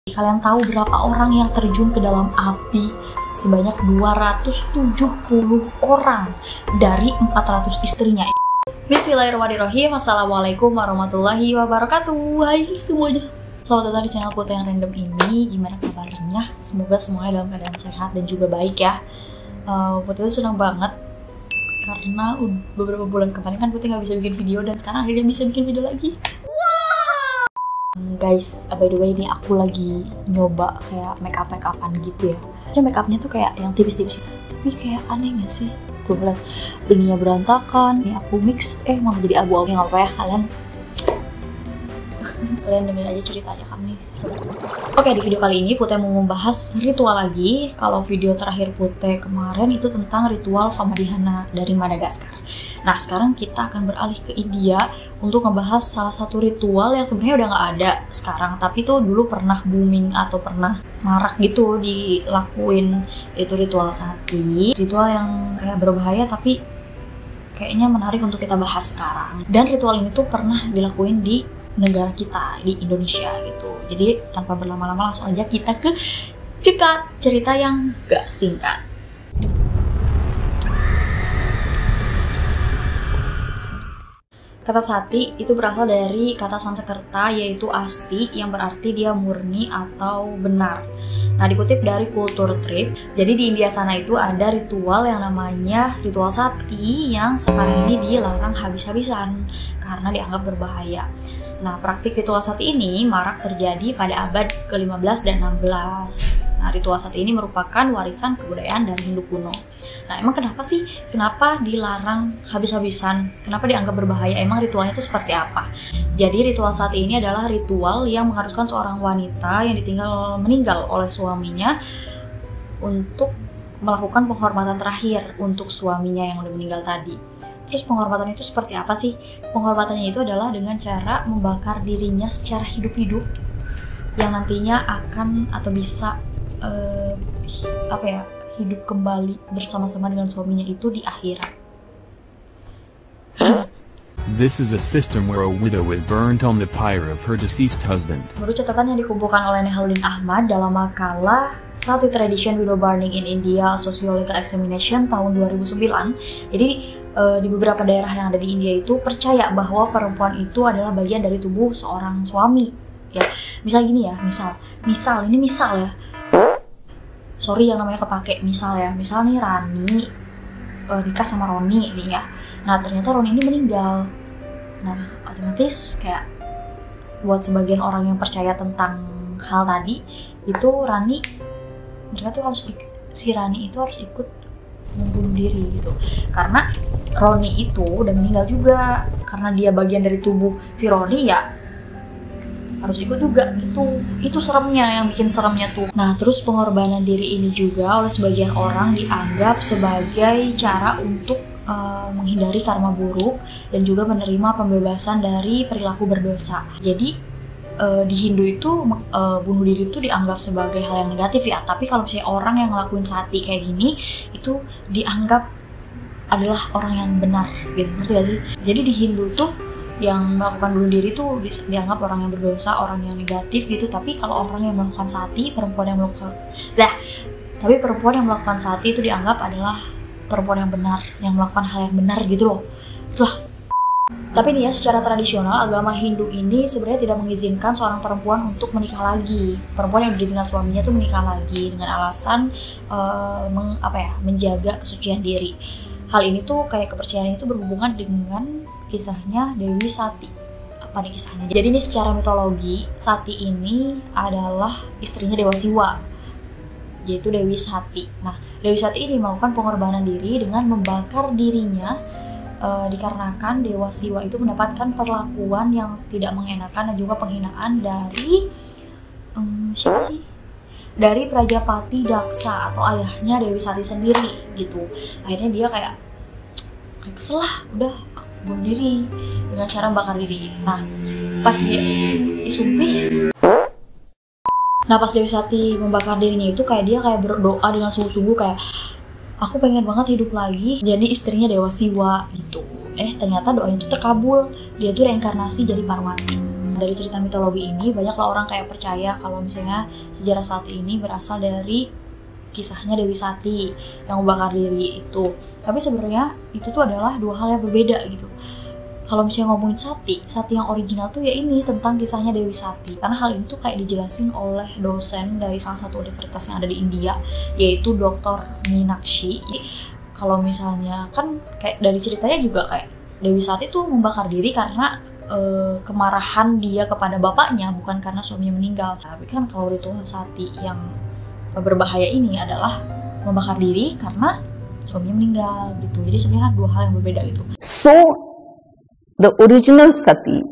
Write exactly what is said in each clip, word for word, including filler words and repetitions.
Kalian tahu berapa orang yang terjun ke dalam api? Sebanyak dua ratus tujuh puluh orang dari empat ratus istrinya. Bismillahirrahmanirrahim. Assalamualaikum warahmatullahi wabarakatuh. Hai semuanya, selamat datang di channel Putih yang Random ini. Gimana kabarnya? Semoga semuanya dalam keadaan sehat dan juga baik ya. uh, Putih itu senang banget karena beberapa bulan kemarin kan Putih nggak bisa bikin video, dan sekarang akhirnya bisa bikin video lagi. Guys, by the way, ini aku lagi nyoba kayak makeup makeupan gitu ya. Kayak makeupnya tuh kayak yang tipis-tipis, tapi kayak aneh gak sih? Tuh lihat, benihnya berantakan. Ini aku mix, eh malah jadi abu-abu. Nggak apa-apa ya, kalian kalian dengerin aja ceritanya, kami seru. Oke, di video kali ini Putih mau membahas ritual lagi. Kalau video terakhir Putih kemarin itu tentang ritual Famadihana dari Madagaskar. Nah, sekarang kita akan beralih ke India untuk ngebahas salah satu ritual yang sebenarnya udah nggak ada sekarang, tapi tuh dulu pernah booming atau pernah marak gitu dilakuin, itu ritual sati. Ritual yang kayak berbahaya tapi kayaknya menarik untuk kita bahas sekarang. Dan ritual ini tuh pernah dilakuin di negara kita, di Indonesia gitu. Jadi tanpa berlama-lama langsung aja kita ke cekat cerita yang gak singkat. Kata sati itu berasal dari kata Sanskerta yaitu asti, yang berarti dia murni atau benar. Nah, dikutip dari Kultur Trip, jadi di India sana itu ada ritual yang namanya ritual sati yang sekarang ini dilarang habis-habisan karena dianggap berbahaya. Nah, praktik ritual sati ini marak terjadi pada abad ke lima belas dan enam belas. Nah, ritual sati ini merupakan warisan kebudayaan dari Hindu kuno. Nah, emang kenapa sih? Kenapa dilarang habis-habisan? Kenapa dianggap berbahaya? Emang ritualnya itu seperti apa? Jadi, ritual sati ini adalah ritual yang mengharuskan seorang wanita yang ditinggal meninggal oleh suaminya untuk melakukan penghormatan terakhir untuk suaminya yang udah meninggal tadi. Terus penghormatan itu seperti apa sih? Penghormatannya itu adalah dengan cara membakar dirinya secara hidup-hidup yang nantinya akan atau bisa Uh, apa ya hidup kembali bersama-sama dengan suaminya itu di akhirat. This is a system where a widow is burnt on the pyre of her deceased husband. Menurut catatan yang dikumpulkan oleh Nehaluddin Ahmad dalam makalah Sati Tradition Widow Burning in India, Sociological Examination tahun dua ribu sembilan, jadi uh, di beberapa daerah yang ada di India itu percaya bahwa perempuan itu adalah bagian dari tubuh seorang suami. Ya, misal gini ya, misal, misal ini misal ya. Sorry yang namanya kepake, misal ya, misal nih Rani uh, nikah sama Roni nih ya. Nah, ternyata Roni ini meninggal. Nah, otomatis kayak buat sebagian orang yang percaya tentang hal tadi, itu Rani, mereka tuh harus si Rani itu harus ikut membunuh diri gitu. Karena Roni itu udah meninggal juga, karena dia bagian dari tubuh si Roni ya harus ikut juga gitu. Itu seremnya, yang bikin seremnya tuh. Nah, terus pengorbanan diri ini juga oleh sebagian orang dianggap sebagai cara untuk uh, menghindari karma buruk dan juga menerima pembebasan dari perilaku berdosa. Jadi uh, di Hindu itu uh, bunuh diri itu dianggap sebagai hal yang negatif ya. Tapi kalau misalnya orang yang ngelakuin sati kayak gini itu dianggap adalah orang yang benar gitu. Ngerti gak sih? Jadi di Hindu tuh yang melakukan bunuh diri itu dianggap orang yang berdosa, orang yang negatif gitu. Tapi kalau orang yang melakukan sati, perempuan yang melakukan lah, tapi perempuan yang melakukan sati itu dianggap adalah perempuan yang benar, yang melakukan hal yang benar gitu loh. Itulah. Tapi nih ya, secara tradisional agama Hindu ini sebenarnya tidak mengizinkan seorang perempuan untuk menikah lagi. Perempuan yang berdiri dengan suaminya tuh menikah lagi dengan alasan uh, meng, apa ya, menjaga kesucian diri. Hal ini tuh kayak kepercayaan itu berhubungan dengan kisahnya Dewi Sati. Apa nih kisahnya? Jadi ini secara mitologi, Sati ini adalah istrinya Dewa Siwa, yaitu Dewi Sati. Nah, Dewi Sati ini melakukan pengorbanan diri dengan membakar dirinya e, dikarenakan Dewa Siwa itu mendapatkan perlakuan yang tidak mengenakan dan juga penghinaan dari um, siapa sih? Dari Prajapati Daksa atau ayahnya Dewi Sati sendiri gitu. Akhirnya dia kayak kayak kesel lah, udah bunuh diri dengan cara bakar diri. Nah, pas dia disumpih, nah pas Dewi Sati membakar dirinya itu kayak dia kayak berdoa dengan sungguh-sungguh kayak aku pengen banget hidup lagi jadi istrinya Dewa Siwa gitu. Eh ternyata doanya itu terkabul, dia tuh reinkarnasi jadi Parwati. Nah, dari cerita mitologi ini banyaklah orang kayak percaya kalau misalnya sejarah Sati ini berasal dari kisahnya Dewi Sati yang membakar diri itu. Tapi sebenarnya itu tuh adalah dua hal yang berbeda gitu. Kalau misalnya ngomongin Sati, Sati yang original tuh ya ini tentang kisahnya Dewi Sati. Karena hal ini tuh kayak dijelasin oleh dosen dari salah satu universitas yang ada di India, yaitu doktor Meenakshi. Kalau misalnya kan kayak dari ceritanya juga kayak Dewi Sati tuh membakar diri karena e, kemarahan dia kepada bapaknya, bukan karena suaminya meninggal. Tapi kan kalau ritual Sati yang berbahaya ini adalah membakar diri karena suaminya meninggal gitu. Jadi sebenarnya dua hal yang berbeda gitu. So the original Sati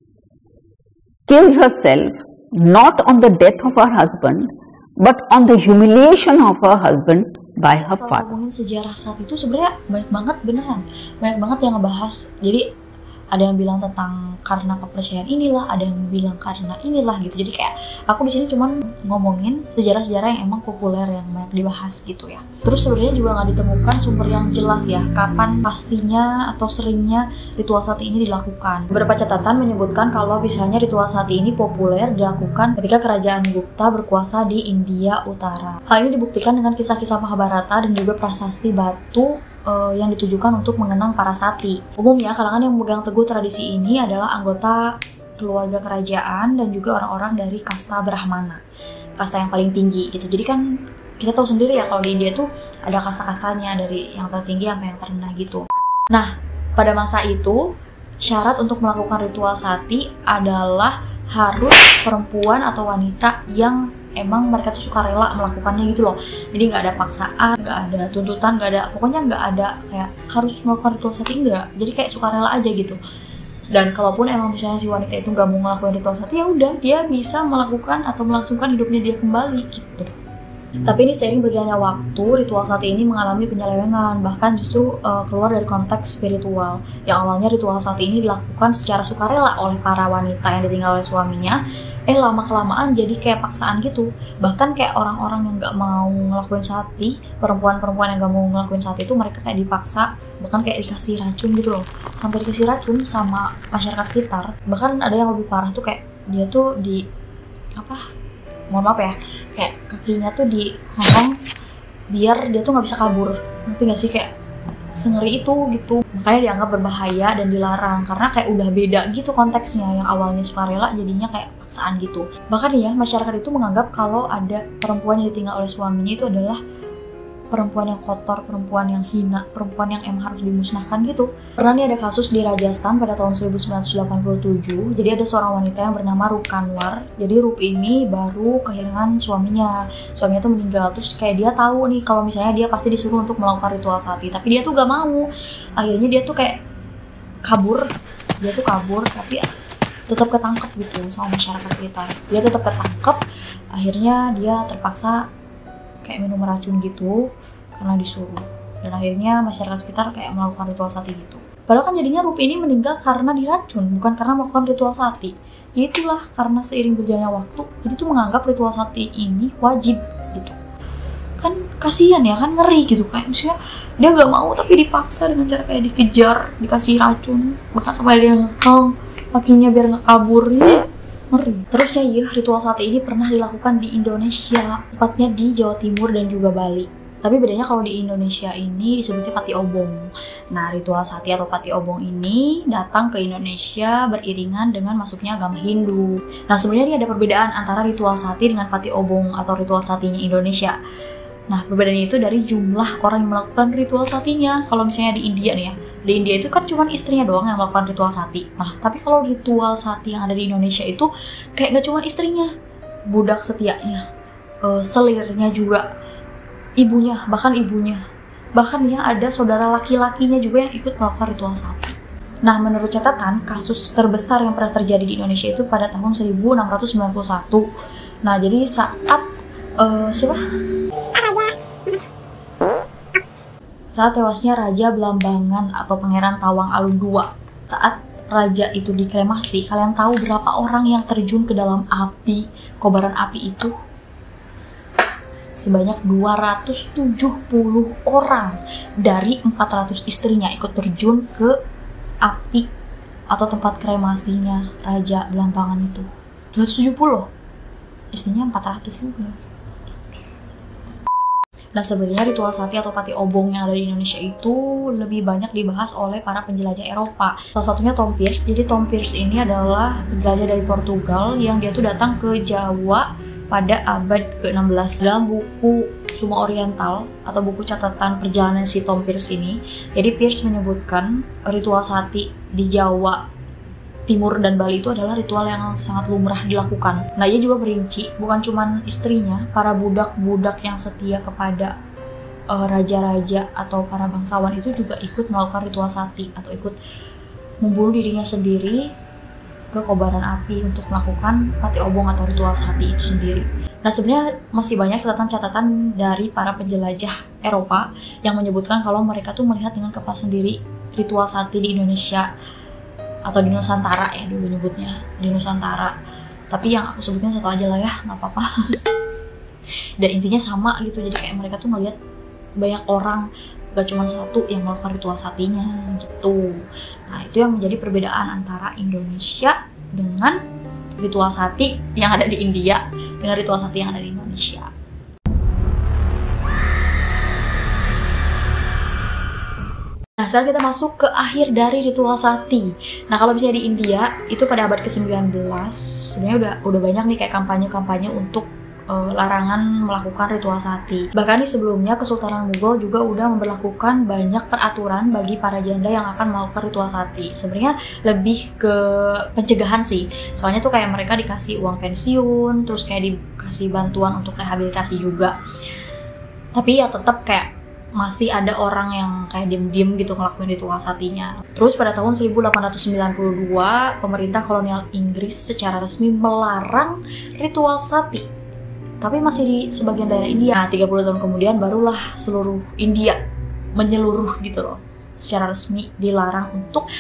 kills herself not on the death of her husband, but on the humiliation of her husband by her father. father. Kalau ngomongin sejarah Sati itu sebenarnya banyak banget beneran, banyak banget yang ngebahas. Jadi ada yang bilang tentang karena kepercayaan inilah, ada yang bilang karena inilah gitu. Jadi kayak aku di sini cuman ngomongin sejarah-sejarah yang emang populer yang banyak dibahas gitu ya. Terus sebenarnya juga nggak ditemukan sumber yang jelas ya kapan pastinya atau seringnya ritual Sati ini dilakukan. Beberapa catatan menyebutkan kalau misalnya ritual Sati ini populer dilakukan ketika kerajaan Gupta berkuasa di India Utara. Hal ini dibuktikan dengan kisah-kisah Mahabharata dan juga prasasti batu yang ditujukan untuk mengenang para Sati. Umumnya kalangan yang memegang teguh tradisi ini adalah anggota keluarga kerajaan dan juga orang-orang dari kasta Brahmana, kasta yang paling tinggi gitu. Jadi kan kita tahu sendiri ya kalau di India tuh ada kasta-kastanya dari yang tertinggi sampai yang terendah gitu. Nah, pada masa itu syarat untuk melakukan ritual Sati adalah harus perempuan atau wanita yang emang mereka tuh suka rela melakukannya gitu loh. Jadi nggak ada paksaan, nggak ada tuntutan, nggak ada, pokoknya nggak ada kayak harus melakukan ritual Sati, enggak. Jadi kayak suka rela aja gitu. Dan kalaupun emang misalnya si wanita itu nggak mau ngelakuin ritual Sati, ya udah dia bisa melakukan atau melangsungkan hidupnya dia kembali gitu. Hmm. Tapi ini seiring berjalannya waktu, ritual Sati ini mengalami penyelewengan, bahkan justru uh, keluar dari konteks spiritual. Yang awalnya ritual Sati ini dilakukan secara sukarela oleh para wanita yang ditinggal oleh suaminya, eh lama-kelamaan jadi kayak paksaan gitu. Bahkan kayak orang-orang yang gak mau ngelakuin Sati, perempuan-perempuan yang gak mau ngelakuin Sati itu mereka kayak dipaksa, bahkan kayak dikasih racun gitu loh. Sampai dikasih racun sama masyarakat sekitar. Bahkan ada yang lebih parah tuh kayak dia tuh di apa mohon maaf ya, kayak kakinya tuh dihorong biar dia tuh nggak bisa kabur. Ngerti nggak sih, kayak sengeri itu gitu. Makanya dianggap berbahaya dan dilarang karena kayak udah beda gitu konteksnya. Yang awalnya sukarela jadinya kayak paksaan gitu. Bahkan ya masyarakat itu menganggap kalau ada perempuan yang ditinggal oleh suaminya itu adalah perempuan yang kotor, perempuan yang hina, perempuan yang emang harus dimusnahkan gitu. Pernah nih ada kasus di Rajasthan pada tahun seribu sembilan ratus delapan puluh tujuh. Jadi ada seorang wanita yang bernama Rup Kanwar. Jadi Rup ini baru kehilangan suaminya. Suaminya tuh meninggal. Terus kayak dia tahu nih kalau misalnya dia pasti disuruh untuk melakukan ritual Sati. Tapi dia tuh gak mau. Akhirnya dia tuh kayak kabur. Dia tuh kabur tapi tetap ketangkep gitu sama masyarakat sekitar. Dia tetap ketangkep. Akhirnya dia terpaksa kayak minum racun gitu karena disuruh, dan akhirnya masyarakat sekitar kayak melakukan ritual Sati gitu. Padahal kan jadinya Rup ini meninggal karena diracun, bukan karena melakukan ritual Sati. Ya itulah karena seiring berjalannya waktu, jadi tuh menganggap ritual Sati ini wajib gitu. Kan kasihan ya, kan ngeri gitu, kayak misalnya dia nggak mau tapi dipaksa dengan cara kayak dikejar, dikasih racun, bahkan sampai dia ngekang kakinya biar nggak kabur. Ya ngeri. Terusnya ya, ritual Sati ini pernah dilakukan di Indonesia, tepatnya di Jawa Timur dan juga Bali. Tapi bedanya kalau di Indonesia ini disebutnya Pati Obong. Nah, ritual Sati atau Pati Obong ini datang ke Indonesia beriringan dengan masuknya agama Hindu. Nah, sebenarnya ada perbedaan antara ritual Sati dengan Pati Obong atau ritual Satinya Indonesia. Nah, perbedaannya itu dari jumlah orang yang melakukan ritual Satinya. Kalau misalnya di India nih ya, di India itu kan cuma istrinya doang yang melakukan ritual Sati. Nah, tapi kalau ritual Sati yang ada di Indonesia itu kayak gak cuma istrinya, budak setianya, uh, selirnya juga, ibunya, bahkan ibunya. Bahkan ya ada saudara laki-lakinya juga yang ikut melakukan ritual Sati. Nah, menurut catatan, kasus terbesar yang pernah terjadi di Indonesia itu pada tahun seribu enam ratus sembilan puluh satu. Nah, jadi saat uh, siapa? Saat tewasnya Raja Blambangan atau Pangeran Tawang Alun kedua. Saat raja itu dikremasi, kalian tahu berapa orang yang terjun ke dalam api, kobaran api itu? Sebanyak dua ratus tujuh puluh orang dari empat ratus istrinya ikut terjun ke api atau tempat kremasinya Raja Belambangan itu dua ratus tujuh puluh loh, istrinya empat ratus juga. Nah sebenarnya ritual sati atau pati obong yang ada di Indonesia itu lebih banyak dibahas oleh para penjelajah Eropa. Salah satunya Tom Pearce. Jadi Tom Pearce ini adalah penjelajah dari Portugal yang dia tuh datang ke Jawa pada abad ke enam belas. Dalam buku Suma Oriental atau buku catatan perjalanan si Tom Pearce ini, jadi Pearce menyebutkan ritual sati di Jawa Timur dan Bali itu adalah ritual yang sangat lumrah dilakukan. Nah, ia juga merinci bukan cuma istrinya, para budak-budak yang setia kepada uh, raja-raja atau para bangsawan itu juga ikut melakukan ritual sati atau ikut membunuh dirinya sendiri ke kobaran api untuk melakukan pati obong atau ritual sati itu sendiri. Nah, sebenarnya masih banyak catatan-catatan dari para penjelajah Eropa yang menyebutkan kalau mereka tuh melihat dengan kepala sendiri ritual sati di Indonesia atau di Nusantara ya dulu nyebutnya, di Nusantara. Tapi yang aku sebutin satu aja lah ya, nggak apa-apa. Dan intinya sama gitu, jadi kayak mereka tuh ngelihat banyak orang, gak cuma satu yang melakukan ritual satinya gitu. Nah itu yang menjadi perbedaan antara Indonesia dengan ritual sati yang ada di India dengan ritual sati yang ada di Indonesia. Nah, sekarang kita masuk ke akhir dari ritual sati. Nah, kalau misalnya di India, itu pada abad ke sembilan belas, sebenarnya udah udah banyak nih kayak kampanye-kampanye untuk uh, larangan melakukan ritual sati. Bahkan di sebelumnya, Kesultanan Mughal juga udah memberlakukan banyak peraturan bagi para janda yang akan melakukan ritual sati. Sebenarnya lebih ke pencegahan sih. Soalnya tuh kayak mereka dikasih uang pensiun, terus kayak dikasih bantuan untuk rehabilitasi juga. Tapi ya tetap kayak masih ada orang yang kayak diem-diem gitu ngelakuin ritual satinya. Terus pada tahun seribu delapan ratus sembilan puluh dua, pemerintah kolonial Inggris secara resmi melarang ritual sati. Tapi masih di sebagian daerah India. Nah, tiga puluh tahun kemudian barulah seluruh India menyeluruh gitu loh. Secara resmi dilarang untuk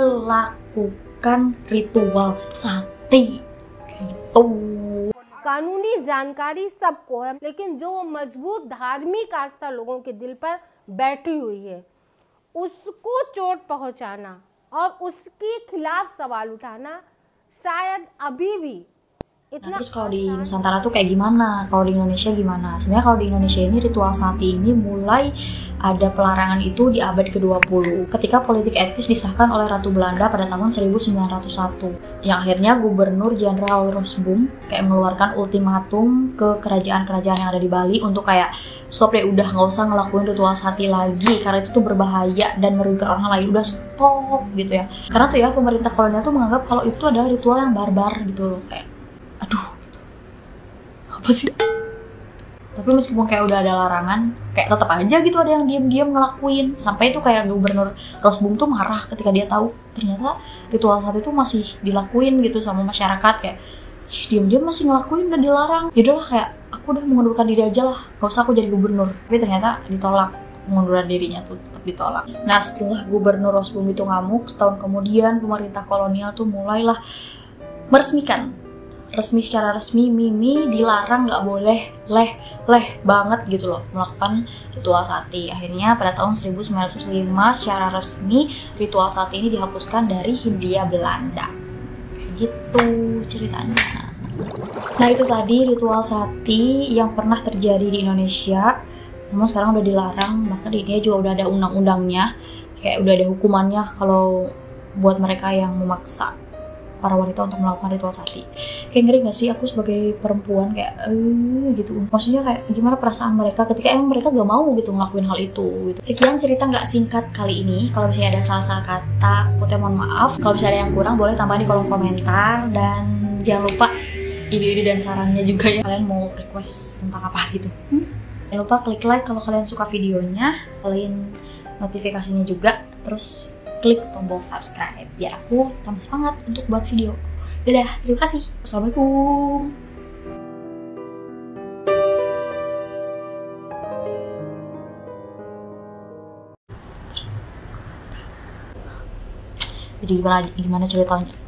melakukan ritual sati. Gitu. कानूनी जानकारी सबको है, लेकिन जो मजबूत धार्मिक आस्था लोगों के दिल पर बैठी हुई है उसको चोट पहुंचाना और उसके खिलाफ सवाल उठाना शायद अभी भी. Nah, terus kalau di Nusantara tuh kayak gimana? Kalau di Indonesia gimana? Sebenarnya kalau di Indonesia ini ritual sati ini mulai ada pelarangan itu di abad ke dua puluh ketika politik etis disahkan oleh Ratu Belanda pada tahun seribu sembilan ratus satu, yang akhirnya Gubernur Jenderal Rosboom kayak mengeluarkan ultimatum ke kerajaan-kerajaan yang ada di Bali untuk kayak stop deh, udah nggak usah ngelakuin ritual sati lagi karena itu tuh berbahaya dan merugikan orang lain, udah stop gitu ya. Karena tuh ya pemerintah kolonial tuh menganggap kalau itu adalah ritual yang barbar gitu loh, kayak aduh, apa sih? Tapi meskipun kayak udah ada larangan, kayak tetap aja gitu ada yang diam-diam ngelakuin. Sampai itu kayak Gubernur Rosboom tuh marah ketika dia tahu ternyata ritual sati itu masih dilakuin gitu sama masyarakat, kayak diam-diam masih ngelakuin dan dilarang. Yaudahlah, kayak aku udah mengundurkan diri aja lah, gak usah aku jadi gubernur. Tapi ternyata ditolak, pengunduran dirinya tuh tetap ditolak. Nah setelah Gubernur Rosboom itu ngamuk, setahun kemudian pemerintah kolonial tuh mulailah meresmikan resmi secara resmi Mimi dilarang, nggak boleh leh leh banget gitu loh melakukan ritual sati. Akhirnya pada tahun seribu sembilan ratus lima secara resmi ritual sati ini dihapuskan dari Hindia Belanda. Kayak gitu ceritanya. Nah itu tadi ritual sati yang pernah terjadi di Indonesia, namun sekarang udah dilarang. Bahkan di India juga udah ada undang-undangnya, kayak udah ada hukumannya kalau buat mereka yang memaksa para wanita untuk melakukan ritual sati. Kayak ngeri gak sih aku sebagai perempuan kayak eh gitu. Maksudnya kayak gimana perasaan mereka ketika emang mereka gak mau gitu ngelakuin hal itu gitu. Sekian cerita gak singkat kali ini. Kalau misalnya ada salah-salah kata, putih mohon maaf. Kalau misalnya ada yang kurang boleh tambah di kolom komentar. Dan jangan lupa ide-ide dan sarannya juga ya, kalian mau request tentang apa gitu. hmm? Jangan lupa klik like kalau kalian suka videonya, kalian notifikasinya juga, terus klik tombol subscribe biar aku tambah semangat untuk buat video. Dadah, terima kasih. Assalamualaikum. Jadi gimana gimana ceritanya?